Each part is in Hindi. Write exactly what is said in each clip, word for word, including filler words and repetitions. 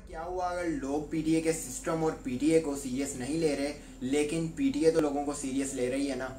क्या हुआ अगर लोग पीटीए के सिस्टम और पीटीए को सीरियस नहीं ले रहे, लेकिन पीटीए तो लोगों को सीरियस ले रही है ना।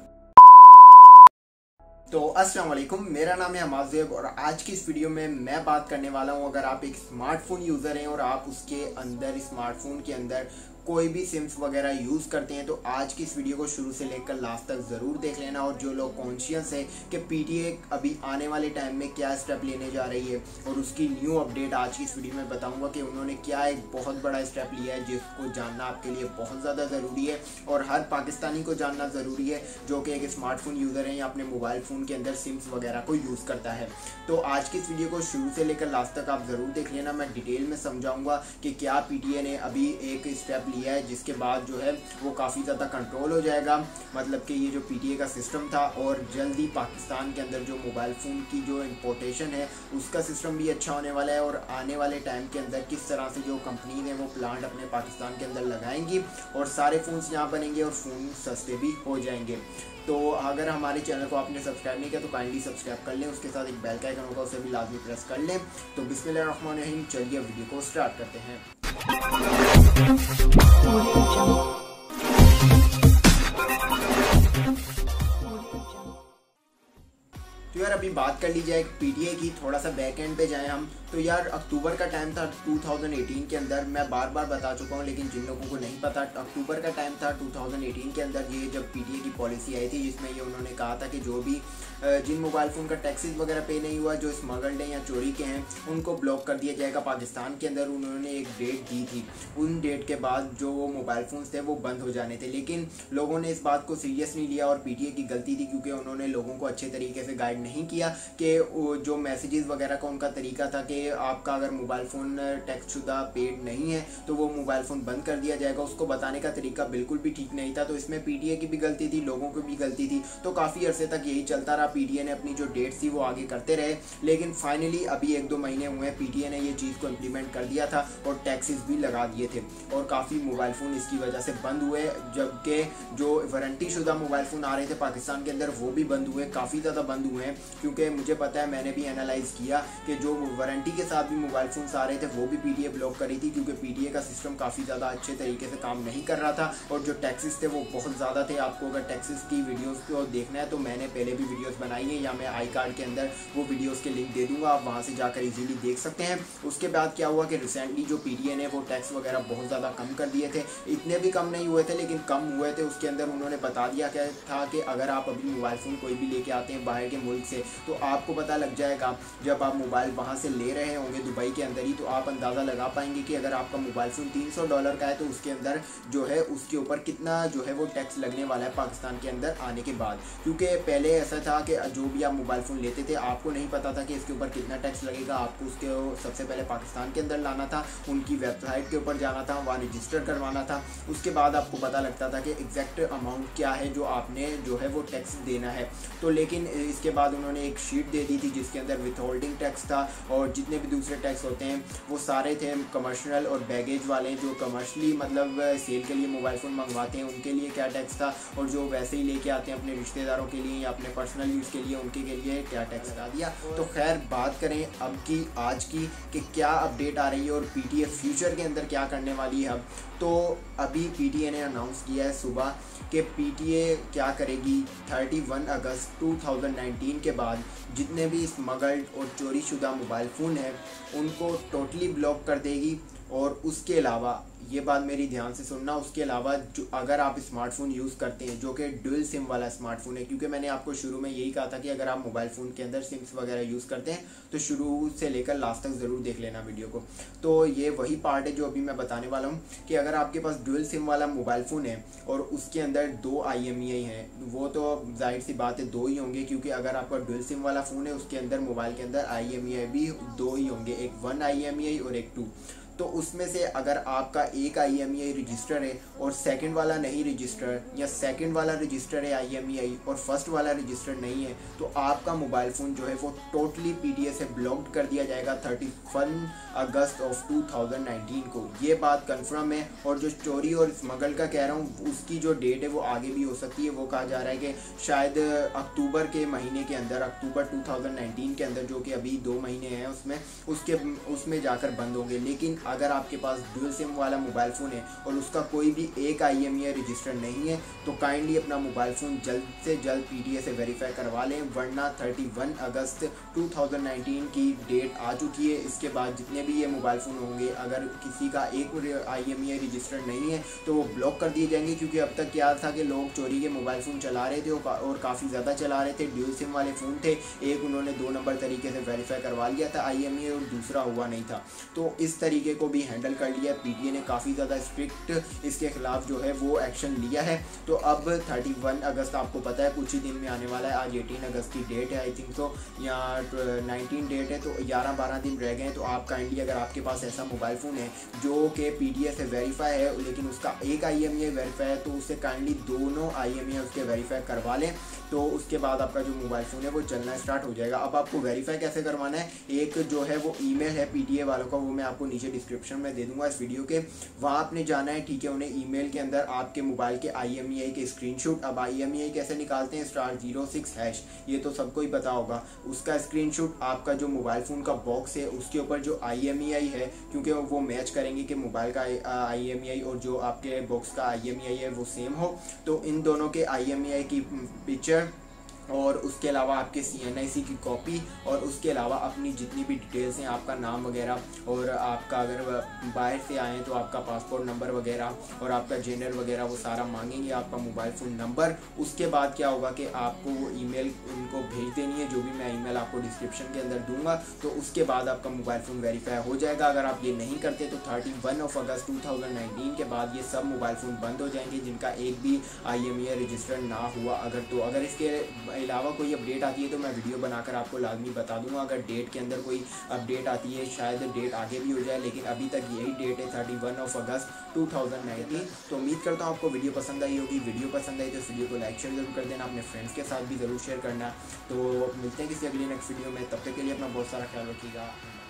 तो अस्सलाम वालेकुम, मेरा नाम है हमाज़ेब और आज की इस वीडियो में मैं बात करने वाला हूं। अगर आप एक स्मार्टफोन यूज़र हैं और आप उसके अंदर स्मार्टफोन के अंदर कोई भी सिम्स वगैरह यूज़ करते हैं तो आज की इस वीडियो को शुरू से लेकर लास्ट तक ज़रूर देख लेना। और जो लोग कॉन्शियस है कि पीटीए अभी आने वाले टाइम में क्या स्टेप लेने जा रही है और उसकी न्यू अपडेट आज की इस वीडियो में बताऊंगा कि उन्होंने क्या एक बहुत बड़ा स्टेप लिया है, जिसको जानना आपके लिए बहुत ज़्यादा ज़रूरी है और हर पाकिस्तानी को जानना ज़रूरी है जो कि एक स्मार्टफोन यूज़र है या अपने मोबाइल फ़ोन के अंदर सिम्स वगैरह को यूज़ करता है। तो आज की इस वीडियो को शुरू से लेकर लास्ट तक आप ज़रूर देख लेना। मैं डिटेल में समझाऊंगा कि क्या पीटीए ने अभी एक स्टेप लिया है जिसके बाद जो है वो काफ़ी ज़्यादा कंट्रोल हो जाएगा। मतलब कि ये जो पीटीए का सिस्टम था और जल्दी पाकिस्तान के अंदर जो मोबाइल फ़ोन की जो इंपोर्टेशन है उसका सिस्टम भी अच्छा होने वाला है और आने वाले टाइम के अंदर किस तरह से जो कंपनीज हैं वो प्लांट अपने पाकिस्तान के अंदर लगाएंगी और सारे फ़ोन्स यहाँ बनेंगे और फ़ोन सस्ते भी हो जाएंगे। तो अगर हमारे चैनल को आपने सब्सक्राइब नहीं किया तो काइंडली सब्सक्राइब कर लें, उसके साथ एक बेल का आइकन होगा उसे भी लाजमी प्रेस कर लें। तो बिस्मिल्लाहिर्रहमानिर्रहीम, चलिए वीडियो को स्टार्ट करते हैं। तो यार अभी बात कर ली जाए पीटीए की, थोड़ा सा बैक एंड पे जाएं हम। तो यार अक्टूबर का टाइम था दो हज़ार अठारह के अंदर, मैं बार बार बता चुका हूँ लेकिन जिन लोगों को नहीं पता, अक्टूबर का टाइम था दो हज़ार अठारह के अंदर ये जब पीटीए की पॉलिसी आई थी जिसमें ये उन्होंने कहा था कि जो भी जिन मोबाइल फ़ोन का टैक्सेस वगैरह पे नहीं हुआ, जो स्मगल्ड हैं या चोरी के हैं, उनको ब्लॉक कर दिया जाएगा पाकिस्तान के अंदर। उन्होंने एक डेट दी थी, उन डेट के बाद जो वो मोबाइल फ़ोन्स थे वो बंद हो जाने थे, लेकिन लोगों ने इस बात को सीरियस नहीं लिया और पीटीए की गलती थी क्योंकि उन्होंने लोगों को अच्छे तरीके से गाइड नहीं किया कि जो मैसेजेस वगैरह का उनका तरीका था कि आपका अगर मोबाइल फ़ोन टैक्स शुदा पेड नहीं है तो वो मोबाइल फ़ोन बंद कर दिया जाएगा, उसको बताने का तरीका बिल्कुल भी ठीक नहीं था। तो इसमें पीटीए की भी गलती थी, लोगों की भी गलती थी। तो काफ़ी अरसे तक यही चलता रहा, पीटीए ने अपनी जो डेट थी वो आगे करते रहे, लेकिन फाइनली अभी एक दो महीने हुए हैं पीटीए ने ये चीज़ को इम्प्लीमेंट कर दिया था और टैक्सेस भी लगा दिए थे और काफ़ी मोबाइल फ़ोन इसकी वजह से बंद हुए, जबकि जो वारंटी शुदा मोबाइल फ़ोन आ रहे थे पाकिस्तान के अंदर वो भी बंद हुए, काफ़ी ज़्यादा बंद हुए हैं। क्योंकि मुझे पता है, मैंने भी एनालाइज किया कि जो वारंटी के साथ भी मोबाइल फ़ोन्स आ रहे थे वो भी पीटीए ब्लॉक करी थी क्योंकि पीटीए का सिस्टम काफ़ी ज़्यादा अच्छे तरीके से काम नहीं कर रहा था और जो टैक्सेस थे वो बहुत ज़्यादा थे। आपको अगर टैक्सेस की वीडियोस को देखना है तो मैंने पहले भी वीडियोस बनाई है या मैं आई कार्ड के अंदर वो वीडियोस के लिंक दे दूंगा, आप वहाँ से जाकर इजीली देख सकते हैं। उसके बाद क्या हुआ कि रिसेंटली जो पीटीए ने वो टैक्स वगैरह बहुत ज़्यादा कम कर दिए थे, इतने भी कम नहीं हुए थे लेकिन कम हुए थे। उसके अंदर उन्होंने बता दिया क्या था कि अगर आप अभी मोबाइल फ़ोन कोई भी लेके आते हैं बाहर के मुल्क से तो आपको पता लग जाएगा, जब आप मोबाइल वहाँ से ले रहे होंगे दुबई के अंदर ही, तो आप अंदाज़ा लगा पाएंगे कि अगर आपका मोबाइल फ़ोन तीन सौ डॉलर का है तो उसके अंदर जो है उसके ऊपर कितना जो है वो टैक्स लगने वाला है पाकिस्तान के अंदर आने के बाद। क्योंकि पहले ऐसा था कि जो भी आप मोबाइल फ़ोन लेते थे आपको नहीं पता था कि इसके ऊपर कितना टैक्स लगेगा, आपको उसके सबसे पहले पाकिस्तान के अंदर लाना था, उनकी वेबसाइट के ऊपर जाना था, वहाँ रजिस्टर करवाना था, उसके बाद आपको पता लगता था कि एग्जैक्ट अमाउंट क्या है जो आपने जो है वो टैक्स देना है। तो लेकिन इसके बाद उन्होंने एक शीट दे दी थी जिसके अंदर विथहोल्डिंग टैक्स था और जितने भी दूसरे टैक्स होते हैं वो सारे थे। कमर्शियल और बैगेज वाले जो कमर्शली मतलब सेल के लिए मोबाइल फ़ोन मंगवाते हैं उनके लिए क्या टैक्स था और जो वैसे ही लेके आते हैं अपने रिश्तेदारों के लिए या अपने पर्सनल यूज़ के लिए उनके के लिए क्या टैक्स लगा दिया। तो खैर बात करें अब की आज की कि क्या अपडेट आ रही है और पीटीए फ्यूचर के अंदर क्या करने वाली है अब। तो अभी पीटीए ने अनाउंस किया है सुबह कि पीटीए क्या करेगी, इकतीस अगस्त दो हज़ार उन्नीस के बाद जितने भी स्मगल्ड और चोरी शुदा मोबाइल फ़ोन हैं उनको टोटली ब्लॉक कर देगी। और उसके अलावा ये बात मेरी ध्यान से सुनना, उसके अलावा जो अगर आप स्मार्टफोन यूज़ करते हैं जो कि डुअल सिम वाला स्मार्टफोन है, क्योंकि मैंने आपको शुरू में यही कहा था कि अगर आप मोबाइल फ़ोन के अंदर सिम्स वगैरह यूज़ करते हैं तो शुरू से लेकर लास्ट तक ज़रूर देख लेना वीडियो को। तो ये वही पार्ट है जो अभी मैं बताने वाला हूँ कि अगर आपके पास डुअल सिम वाला मोबाइल फ़ोन है और उसके अंदर दो आई एम ई आई हैं, वो तो जाहिर सी बात है दो ही होंगे क्योंकि अगर आपका डुअल सिम वाला फ़ोन है उसके अंदर मोबाइल के अंदर आई एम ई आई भी दो ही होंगे, एक वन आई एम ई आई और एक टू। तो उसमें से अगर आपका एक I M E I register है और सेकंड वाला नहीं रजिस्टर, या सेकंड वाला रजिस्टर है आई एम ई आई और फर्स्ट वाला रजिस्टर नहीं है, तो आपका मोबाइल फ़ोन जो है वो टोटली पी टी ए से ब्लॉक्ड कर दिया जाएगा thirty one August of two thousand nineteen को। ये बात कंफर्म है। और जो चोरी और स्मगल का कह रहा हूँ उसकी जो डेट है वो आगे भी हो सकती है। वो कहा जा रहा है कि शायद अक्टूबर के महीने के अंदर, अक्टूबर टू थाउजेंड नाइनटीन के अंदर, जो कि अभी दो महीने हैं उसमें उसके उसमें जाकर बंद होंगे। लेकिन अगर आपके पास ड्यूल सिम वाला मोबाइल फ़ोन है और उसका कोई भी एक I M E I register नहीं है तो काइंडली अपना मोबाइल फ़ोन जल्द से जल्द पी टी ए से वेरीफाई करवा लें, वरना thirty one August two thousand nineteen की डेट आ चुकी है। इसके बाद जितने भी ये मोबाइल फ़ोन होंगे, अगर किसी का एक I M E I register नहीं है तो वो ब्लॉक कर दिए जाएंगे। क्योंकि अब तक क्या था कि लोग चोरी के मोबाइल फ़ोन चला रहे थे और काफ़ी ज़्यादा चला रहे थे। ड्यूल सिम वाले फ़ोन थे, एक उन्होंने दो नंबर तरीके से वेरीफाई करवा लिया था आई एम ई आई और दूसरा हुआ नहीं था। तो इस तरीके को भी हैंडल कर लिया। पी टी ए ने काफ़ी ज़्यादा स्ट्रिक्ट इसके खिलाफ जो है वो एक्शन लिया है। तो अब थर्टी वन अगस्त आपको पता है कुछ ही दिन में आने वाला है। आज एटीन अगस्त की डेट है आई थिंक सो, या नाइनटीन डेट है, तो ग्यारह बारह दिन रह गए हैं। तो आप काइंडली अगर आपके पास ऐसा मोबाइल फ़ोन है जो कि पी टी ए से वेरीफाई है लेकिन उसका एक I M E I verify है, तो उससे काइंडली दोनों आई एम ई आई उसके वेरीफाई करवा लें। तो उसके बाद आपका जो मोबाइल फ़ोन है वो चलना स्टार्ट हो जाएगा। अब आपको वेरीफाई कैसे करवाना है, एक जो है वो ईमेल है पी टी ए वालों का, वो मैं आपको नीचे डिस्क्रिप्शन में दे दूंगा इस वीडियो के। वहाँ आपने जाना है, ठीक है। उन्हें ईमेल के अंदर आपके मोबाइल के आई एम ई आई के स्क्रीनशॉट, अब आई एम ई आई कैसे निकालते हैं, स्टार जीरो सिक्स हैश, ये तो सबको ही पता होगा। उसका स्क्रीनशॉट आपका जो मोबाइल फ़ोन का बॉक्स है उसके ऊपर जो आई एम ई आई है, क्योंकि वो मैच करेंगे कि मोबाइल का आई एम ई आई और जो आपके बॉक्स का आई एम ई आई है वो सेम हो। तो इन दोनों के आई एम ई आई की पिक्चर और उसके अलावा आपके सी एन आई सी की कॉपी और उसके अलावा अपनी जितनी भी डिटेल्स हैं, आपका नाम वगैरह, और आपका अगर बाहर से आए हैं तो आपका पासपोर्ट नंबर वगैरह और आपका जेंडर वगैरह वो सारा मांगेंगे, आपका मोबाइल फ़ोन नंबर। उसके बाद क्या होगा कि आपको वो ईमेल उनको भेज देनी है, जो भी मैं ईमेल आपको डिस्क्रिप्शन के अंदर दूंगा। तो उसके बाद आपका मोबाइल फ़ोन वेरीफाई हो जाएगा। अगर आप ये नहीं करते तो thirty one of August two thousand nineteen के बाद ये सब मोबाइल फ़ोन बंद हो जाएंगे जिनका एक भी I M E I register ना हुआ। अगर तो अगर इसके अलावा कोई अपडेट आती है तो मैं वीडियो बनाकर आपको लाजमी बता दूंगा। अगर डेट के अंदर कोई अपडेट आती है, शायद डेट आगे भी हो जाए, लेकिन अभी तक यही डेट है thirty one of August two thousand nineteen. तो उम्मीद करता हूँ आपको वीडियो पसंद आई होगी। वीडियो पसंद आई तो इस वीडियो को लाइक शेयर जरूर कर देना, अपने फ्रेंड्स के साथ भी ज़रूर शेयर करना। तो मिलते हैं किसी अगली नेक्स्ट वीडियो में, तब तक के लिए अपना बहुत सारा ख्याल रखिएगा।